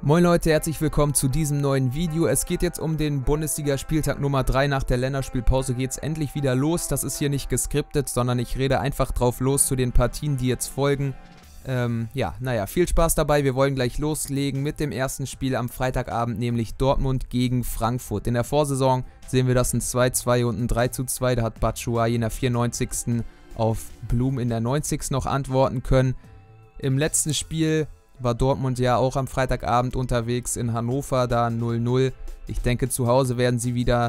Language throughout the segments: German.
Moin Leute, herzlich willkommen zu diesem neuen Video. Es geht jetzt um den Bundesliga-Spieltag Nummer 3. Nach der Länderspielpause geht es endlich wieder los. Das ist hier nicht geskriptet, sondern ich rede einfach drauf los zu den Partien, die jetzt folgen. Viel Spaß dabei. Wir wollen gleich loslegen mit dem ersten Spiel am Freitagabend, nämlich Dortmund gegen Frankfurt. In der Vorsaison sehen wir das ein 2-2 und ein 3-2. Da hat Batshuayi in der 94. auf Blum in der 90. noch antworten können. Im letzten Spiel war Dortmund ja auch am Freitagabend unterwegs in Hannover, da 0-0. Ich denke, zu Hause werden sie wieder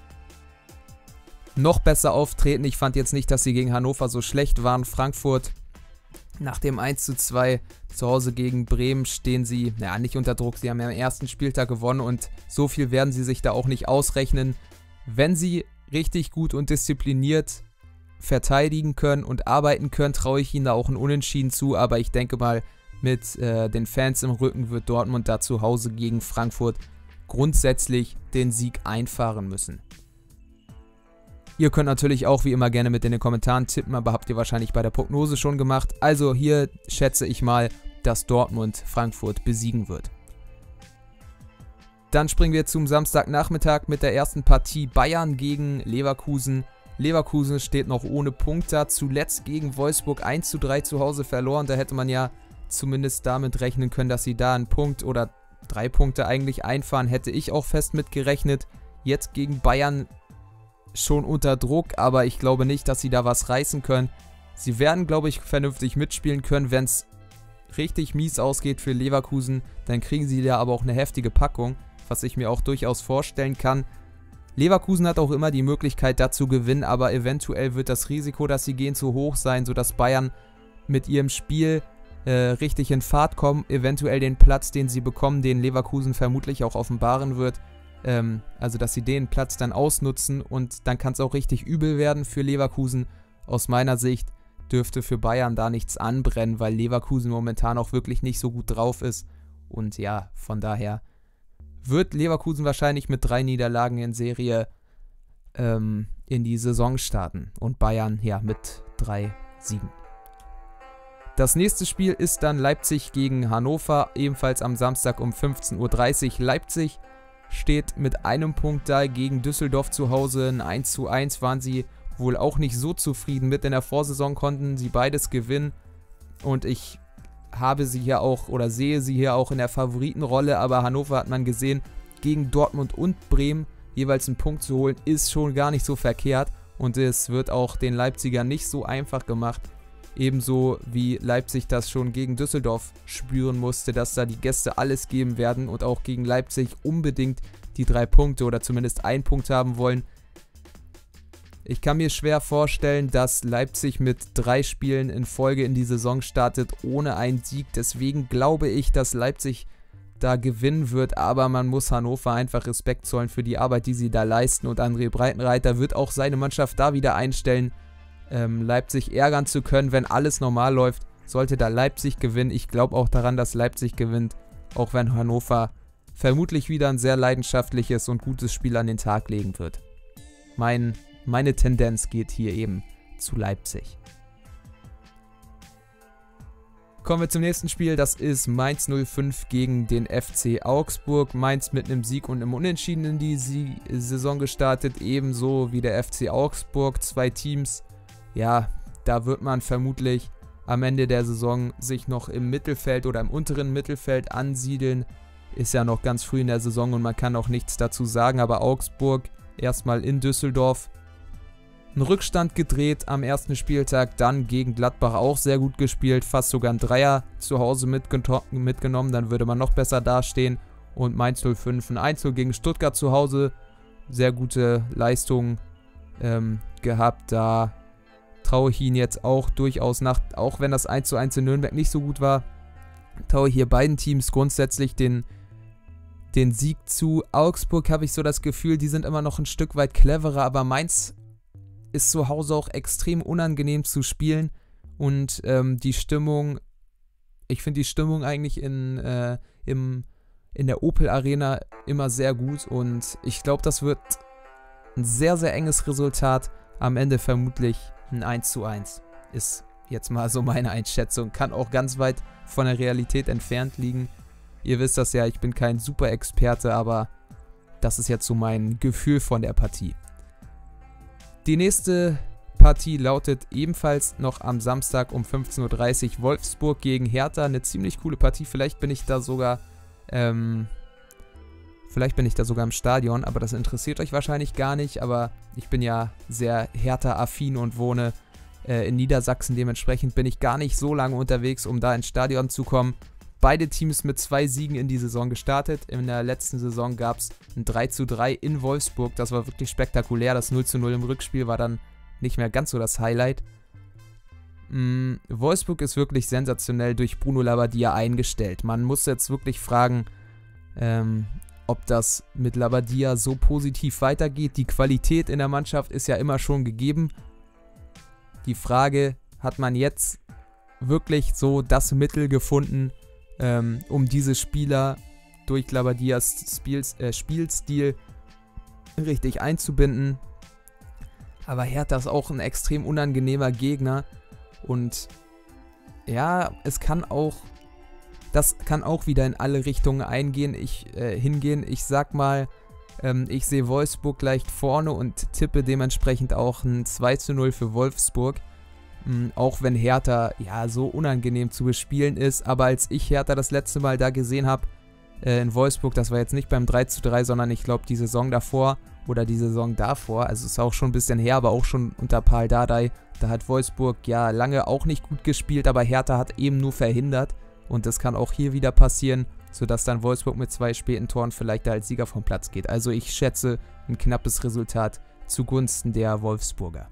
noch besser auftreten. Ich fand jetzt nicht, dass sie gegen Hannover so schlecht waren. Frankfurt nach dem 1-2 zu Hause gegen Bremen stehen sie, nicht unter Druck. Sie haben ja am ersten Spieltag gewonnen und so viel werden sie sich da auch nicht ausrechnen. Wenn sie richtig gut und diszipliniert verteidigen können und arbeiten können, traue ich ihnen da auch ein Unentschieden zu. Aber ich denke mal, mit den Fans im Rücken wird Dortmund da zu Hause gegen Frankfurt grundsätzlich den Sieg einfahren müssen. Ihr könnt natürlich auch wie immer gerne mit in den Kommentaren tippen, aber habt ihr wahrscheinlich bei der Prognose schon gemacht. Also hier schätze ich mal, dass Dortmund Frankfurt besiegen wird. Dann springen wir zum Samstagnachmittag mit der ersten Partie Bayern gegen Leverkusen. Leverkusen steht noch ohne Punkte, zuletzt gegen Wolfsburg 1-3 zu Hause verloren. Da hätte man ja zumindest damit rechnen können, dass sie da einen Punkt oder 3 Punkte eigentlich einfahren. Hätte ich auch fest mit gerechnet. Jetzt gegen Bayern schon unter Druck, aber ich glaube nicht, dass sie da was reißen können. Sie werden, glaube ich, vernünftig mitspielen können. Wenn es richtig mies ausgeht für Leverkusen, dann kriegen sie da aber auch eine heftige Packung, was ich mir auch durchaus vorstellen kann. Leverkusen hat auch immer die Möglichkeit, da zu gewinnen, aber eventuell wird das Risiko, dass sie gehen, zu hoch sein, sodass Bayern mit ihrem Spiel richtig in Fahrt kommen, eventuell den Platz, den sie bekommen, den Leverkusen vermutlich auch offenbaren wird, also dass sie den Platz dann ausnutzen und dann kann es auch richtig übel werden für Leverkusen. Aus meiner Sicht dürfte für Bayern da nichts anbrennen, weil Leverkusen momentan auch wirklich nicht so gut drauf ist und ja, von daher wird Leverkusen wahrscheinlich mit 3 Niederlagen in Serie in die Saison starten und Bayern ja mit 3 Siegen. Das nächste Spiel ist dann Leipzig gegen Hannover, ebenfalls am Samstag um 15:30 Uhr. Leipzig steht mit einem Punkt da gegen Düsseldorf zu Hause. Ein 1:1 waren sie wohl auch nicht so zufrieden mit. In der Vorsaison konnten sie beides gewinnen und ich habe sie hier auch oder sehe sie hier auch in der Favoritenrolle, aber Hannover hat man gesehen, gegen Dortmund und Bremen jeweils einen Punkt zu holen, ist schon gar nicht so verkehrt und es wird auch den Leipzigern nicht so einfach gemacht. Ebenso wie Leipzig das schon gegen Düsseldorf spüren musste, dass da die Gäste alles geben werden und auch gegen Leipzig unbedingt die 3 Punkte oder zumindest 1 Punkt haben wollen. Ich kann mir schwer vorstellen, dass Leipzig mit 3 Spielen in Folge in die Saison startet ohne einen Sieg. Deswegen glaube ich, dass Leipzig da gewinnen wird, aber man muss Hannover einfach Respekt zollen für die Arbeit, die sie da leisten und André Breitenreiter wird auch seine Mannschaft da wieder einstellen, Leipzig ärgern zu können, wenn alles normal läuft, sollte da Leipzig gewinnen. Ich glaube auch daran, dass Leipzig gewinnt, auch wenn Hannover vermutlich wieder ein sehr leidenschaftliches und gutes Spiel an den Tag legen wird. Meine Tendenz geht hier eben zu Leipzig. Kommen wir zum nächsten Spiel, das ist Mainz 05 gegen den FC Augsburg. Mainz mit einem Sieg und einem Unentschieden in die Saison gestartet, ebenso wie der FC Augsburg. 2 Teams, ja, da wird man vermutlich am Ende der Saison sich noch im Mittelfeld oder im unteren Mittelfeld ansiedeln. Ist ja noch ganz früh in der Saison und man kann auch nichts dazu sagen, aber Augsburg erstmal in Düsseldorf einen Rückstand gedreht am ersten Spieltag, dann gegen Gladbach auch sehr gut gespielt, fast sogar ein Dreier zu Hause mitgenommen, dann würde man noch besser dastehen und Mainz 05 ein 1-0 gegen Stuttgart zu Hause, sehr gute Leistungen gehabt, da traue ich ihnen jetzt auch durchaus nach, auch wenn das 1:1 in Nürnberg nicht so gut war, traue ich hier beiden Teams grundsätzlich den Sieg zu. Augsburg habe ich so das Gefühl, die sind immer noch ein Stück weit cleverer, aber Mainz ist zu Hause auch extrem unangenehm zu spielen und die Stimmung, ich finde die Stimmung eigentlich in der Opel Arena immer sehr gut und ich glaube, das wird ein sehr, sehr enges Resultat, am Ende vermutlich ein 1:1 ist jetzt mal so meine Einschätzung. Kann auch ganz weit von der Realität entfernt liegen. Ihr wisst das ja, ich bin kein Super-Experte, aber das ist jetzt so mein Gefühl von der Partie. Die nächste Partie lautet ebenfalls noch am Samstag um 15:30 Uhr Wolfsburg gegen Hertha. Eine ziemlich coole Partie. Vielleicht bin ich da sogar im Stadion, aber das interessiert euch wahrscheinlich gar nicht. Aber ich bin ja sehr Hertha-affin und wohne in Niedersachsen. Dementsprechend bin ich gar nicht so lange unterwegs, um da ins Stadion zu kommen. Beide Teams mit 2 Siegen in die Saison gestartet. In der letzten Saison gab es ein 3:3 in Wolfsburg. Das war wirklich spektakulär. Das 0:0 im Rückspiel war dann nicht mehr ganz so das Highlight. Wolfsburg ist wirklich sensationell durch Bruno Labbadia eingestellt. Man muss jetzt wirklich fragen, ob das mit Labbadia so positiv weitergeht. Die Qualität in der Mannschaft ist ja immer schon gegeben. Die Frage, hat man jetzt wirklich so das Mittel gefunden, um diese Spieler durch Labbadias Spielstil richtig einzubinden? Aber Hertha ist auch ein extrem unangenehmer Gegner und ja, das kann auch wieder in alle Richtungen hingehen. Ich sag mal, ich sehe Wolfsburg leicht vorne und tippe dementsprechend auch ein 2:0 für Wolfsburg. Auch wenn Hertha ja so unangenehm zu bespielen ist. Aber als ich Hertha das letzte Mal da gesehen habe, in Wolfsburg, das war jetzt nicht beim 3:3, sondern ich glaube die Saison davor oder die Saison davor, also ist auch schon ein bisschen her, aber auch schon unter Pal Dardai, da hat Wolfsburg ja lange auch nicht gut gespielt, aber Hertha hat eben nur verhindert und das kann auch hier wieder passieren, sodass dann Wolfsburg mit 2 späten Toren vielleicht da als Sieger vom Platz geht. Also ich schätze ein knappes Resultat zugunsten der Wolfsburger.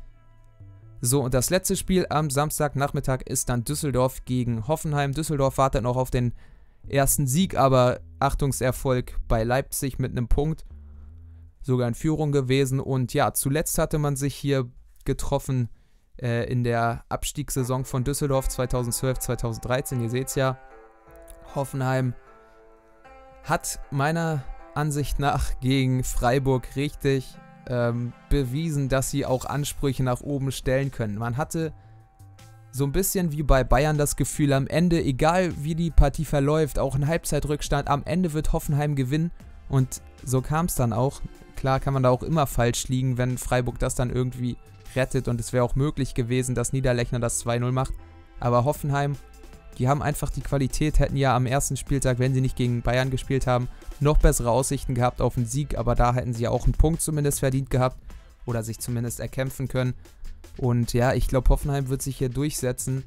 So, und das letzte Spiel am Samstagnachmittag ist dann Düsseldorf gegen Hoffenheim. Düsseldorf wartet noch auf den ersten Sieg, aber Achtungserfolg bei Leipzig mit einem Punkt. Sogar in Führung gewesen. Und ja, zuletzt hatte man sich hier getroffen in der Abstiegssaison von Düsseldorf 2012-2013. Ihr seht es ja, Hoffenheim hat meiner Ansicht nach gegen Freiburg richtig bewiesen, dass sie auch Ansprüche nach oben stellen können. Man hatte so ein bisschen wie bei Bayern das Gefühl, am Ende, egal wie die Partie verläuft, auch ein Halbzeitrückstand, am Ende wird Hoffenheim gewinnen und so kam es dann auch. Klar kann man da auch immer falsch liegen, wenn Freiburg das dann irgendwie rettet und es wäre auch möglich gewesen, dass Niederlechner das 2:0 macht, aber Hoffenheim, die haben einfach die Qualität, hätten ja am ersten Spieltag, wenn sie nicht gegen Bayern gespielt haben, noch bessere Aussichten gehabt auf einen Sieg, aber da hätten sie ja auch einen Punkt zumindest verdient gehabt oder sich zumindest erkämpfen können. Und ja, ich glaube, Hoffenheim wird sich hier durchsetzen.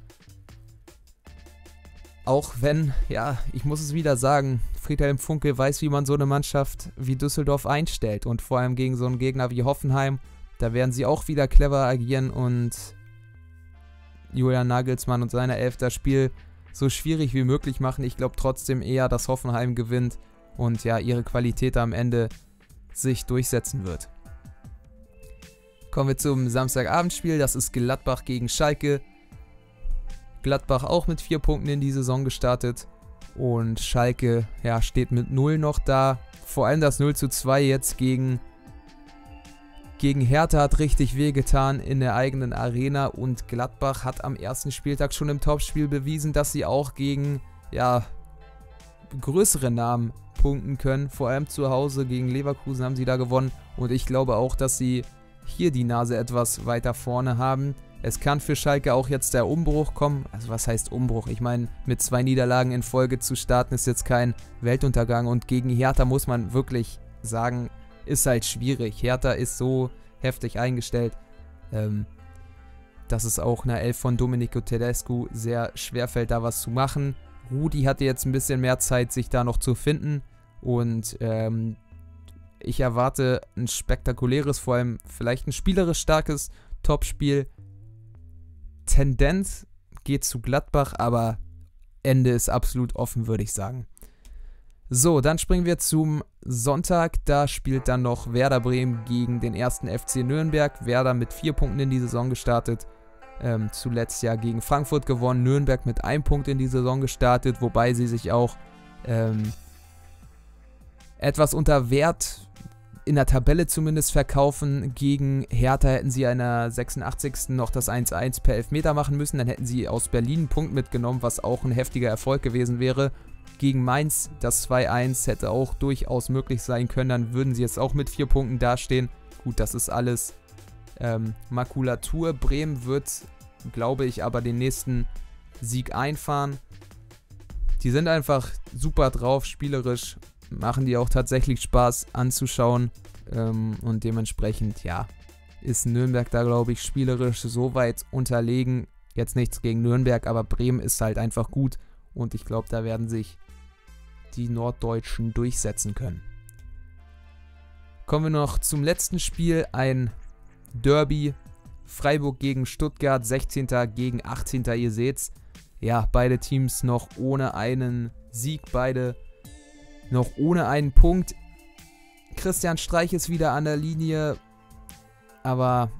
Auch wenn, ja, ich muss es wieder sagen, Friedhelm Funkel weiß, wie man so eine Mannschaft wie Düsseldorf einstellt. Und vor allem gegen so einen Gegner wie Hoffenheim, da werden sie auch wieder clever agieren und Julian Nagelsmann und seine Elf das Spiel so schwierig wie möglich machen. Ich glaube trotzdem eher, dass Hoffenheim gewinnt und ja, ihre Qualität am Ende sich durchsetzen wird. Kommen wir zum Samstagabendspiel, das ist Gladbach gegen Schalke. Gladbach auch mit 4 Punkten in die Saison gestartet und Schalke, ja, steht mit 0 noch da. Vor allem das 0:2 jetzt gegen Hertha hat richtig wehgetan in der eigenen Arena und Gladbach hat am ersten Spieltag schon im Topspiel bewiesen, dass sie auch gegen, ja, größere Namen punkten können. Vor allem zu Hause gegen Leverkusen haben sie da gewonnen und ich glaube auch, dass sie hier die Nase etwas weiter vorne haben. Es kann für Schalke auch jetzt der Umbruch kommen. Also was heißt Umbruch? Ich meine, mit 2 Niederlagen in Folge zu starten ist jetzt kein Weltuntergang und gegen Hertha muss man wirklich sagen, ist halt schwierig. Hertha ist so heftig eingestellt, dass es auch einer Elf von Domenico Tedesco sehr schwer fällt, da was zu machen. Rudi hatte jetzt ein bisschen mehr Zeit, sich da noch zu finden und ich erwarte ein spektakuläres, vor allem vielleicht ein spielerisch starkes Topspiel. Tendenz geht zu Gladbach, aber Ende ist absolut offen, würde ich sagen. So, dann springen wir zum Sonntag. Da spielt dann noch Werder Bremen gegen den 1. FC Nürnberg. Werder mit 4 Punkten in die Saison gestartet. Zuletzt ja gegen Frankfurt gewonnen. Nürnberg mit 1 Punkt in die Saison gestartet, wobei sie sich auch etwas unter Wert in der Tabelle zumindest verkaufen. Gegen Hertha hätten sie in der 86. noch das 1:1 per Elfmeter machen müssen. Dann hätten sie aus Berlin einen Punkt mitgenommen, was auch ein heftiger Erfolg gewesen wäre. Gegen Mainz das 2-1 hätte auch durchaus möglich sein können. Dann würden sie jetzt auch mit 4 Punkten dastehen. Gut, das ist alles Makulatur. Bremen wird, glaube ich, aber den nächsten Sieg einfahren. Die sind einfach super drauf, spielerisch. Machen die auch tatsächlich Spaß anzuschauen. Und dementsprechend, ja, ist Nürnberg da, glaube ich, spielerisch so weit unterlegen. Jetzt nichts gegen Nürnberg, aber Bremen ist halt einfach gut. Und ich glaube, da werden sich die Norddeutschen durchsetzen können. Kommen wir noch zum letzten Spiel. Ein Derby. Freiburg gegen Stuttgart, 16. gegen 18. Ihr seht's. Ja, beide Teams noch ohne einen Sieg, beide noch ohne einen Punkt. Christian Streich ist wieder an der Linie, aber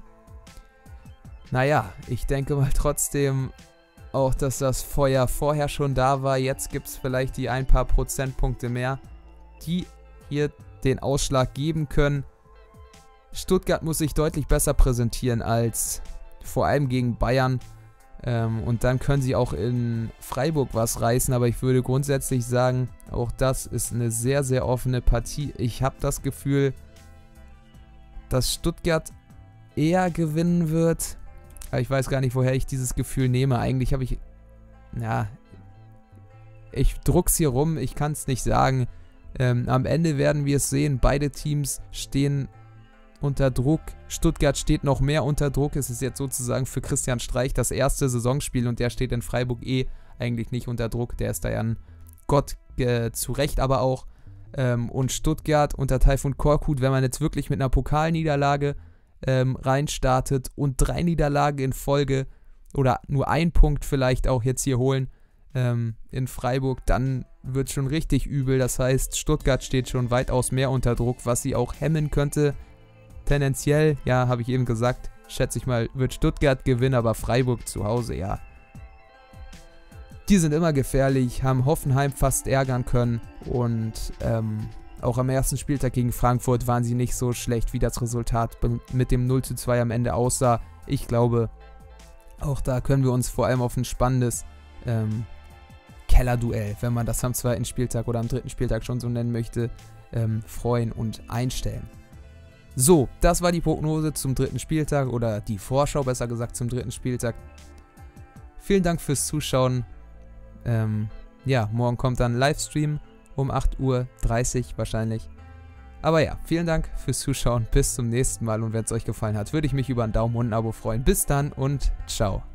naja, ich denke mal trotzdem auch, dass das Feuer vorher schon da war. Jetzt gibt es vielleicht die ein paar Prozentpunkte mehr, die hier den Ausschlag geben können. Stuttgart muss sich deutlich besser präsentieren als vor allem gegen Bayern. Und dann können sie auch in Freiburg was reißen, aber ich würde grundsätzlich sagen, auch das ist eine sehr, sehr offene Partie. Ich habe das Gefühl, dass Stuttgart eher gewinnen wird, aber ich weiß gar nicht, woher ich dieses Gefühl nehme. Eigentlich habe ich, ja, ich druck's hier rum, ich kann es nicht sagen. Am Ende werden wir es sehen, beide Teams stehen unter Druck. Stuttgart steht noch mehr unter Druck. Es ist jetzt sozusagen für Christian Streich das erste Saisonspiel und der steht in Freiburg eigentlich nicht unter Druck. Der ist da ja ein Gott, zu Recht aber auch. Und Stuttgart unter Taifun Korkut, wenn man jetzt wirklich mit einer Pokalniederlage reinstartet und 3 Niederlagen in Folge oder nur 1 Punkt vielleicht auch jetzt hier holen in Freiburg, dann wird es schon richtig übel. Das heißt, Stuttgart steht schon weitaus mehr unter Druck, was sie auch hemmen könnte. Tendenziell, ja, habe ich eben gesagt, schätze ich mal, wird Stuttgart gewinnen, aber Freiburg zu Hause, ja. Die sind immer gefährlich, haben Hoffenheim fast ärgern können und auch am ersten Spieltag gegen Frankfurt waren sie nicht so schlecht, wie das Resultat mit dem 0:2 am Ende aussah. Ich glaube, auch da können wir uns vor allem auf ein spannendes Kellerduell, wenn man das am 2. Spieltag oder am 3. Spieltag schon so nennen möchte, freuen und einstellen. So, das war die Prognose zum 3. Spieltag oder die Vorschau, besser gesagt, zum 3. Spieltag. Vielen Dank fürs Zuschauen. Ja, morgen kommt dann ein Livestream um 8:30 Uhr wahrscheinlich. Aber ja, vielen Dank fürs Zuschauen. Bis zum nächsten Mal und wenn es euch gefallen hat, würde ich mich über einen Daumen und ein Abo freuen. Bis dann und ciao.